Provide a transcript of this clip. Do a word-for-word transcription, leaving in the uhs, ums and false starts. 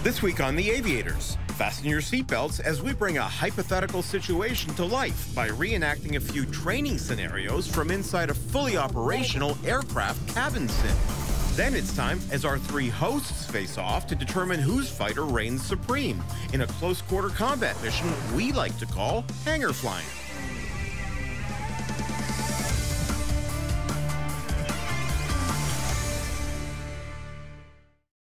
This week on the Aviators, fasten your seatbelts as we bring a hypothetical situation to life by reenacting a few training scenarios from inside a fully operational aircraft cabin sim. Then it's time as our three hosts face off to determine whose fighter reigns supreme in a close quarter combat mission we like to call Hangar Flying.